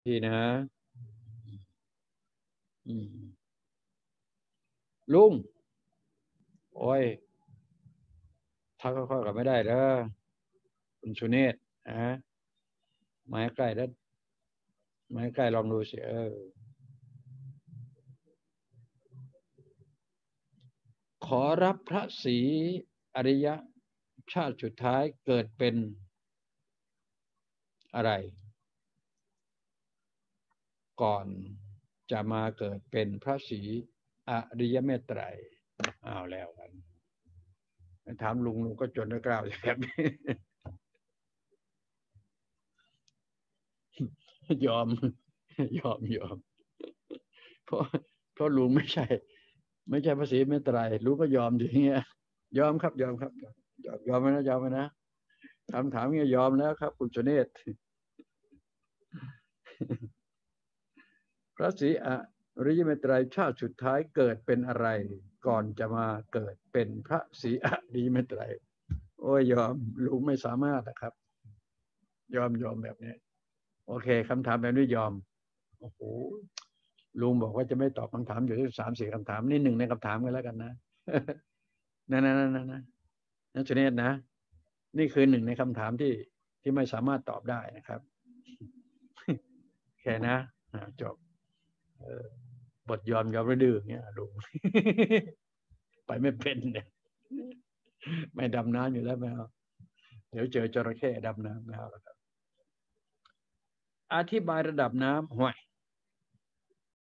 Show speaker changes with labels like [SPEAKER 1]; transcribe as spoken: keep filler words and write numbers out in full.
[SPEAKER 1] พี่นะอืมลุงโอ้ยทักค่อยๆกับไม่ได้เด้อคุณสุเนศนะไม้ใกล้แล้วไม้ใกล้ลองดูสิเออขอรับพระศรีอริยชาติสุดท้ายเกิดเป็นอะไรก่อนจะมาเกิดเป็นพระศรีอริยเมตไตรอ้าวแล้วกันถามลุงลุงก็จนได้กล่าวอย่างนี้ ยอมยอมยอมเพราะเพราะลุงไม่ใช่ไม่ใช่ภาษีไม่ตรายลุงก็ยอมอย่างเงี้ยยอมครับยอมครับยอมยอมไปนะยอมไปนะคำถามเงี้ยยอมแล้วครับคุณสุเนศพระศรีอริยเมตไตรชาติสุดท้ายเกิดเป็นอะไรก่อนจะมาเกิดเป็นพระศรีอริยเมตไตรโอ้ยยอมลุงไม่สามารถนะครับยอมยอมแบบนี้โอเคคำถามแบบนี้ยอมโอ้โห ลุงบอกว่าจะไม่ตอบคำถามอยู่ที่สามสี่คำถามนี่หนึ่งในคำถามกันแล้วกันนะนั่นนั่นนั่นนั่นนั่นสุเนศนะนี่คือหนึ่งในคำถามที่ที่ไม่สามารถตอบได้นะครับแค่นะจบบทยอมยอมระดื้อเงี้ยลุงไปไม่เป็นเนี่ยไม่ดำน้ำอยู่แล้วไม่เอาเดี๋ยวเจอจระเข้ดำน้ำไม่เอาแล้วครับอธิบายระดับน้ำห่วย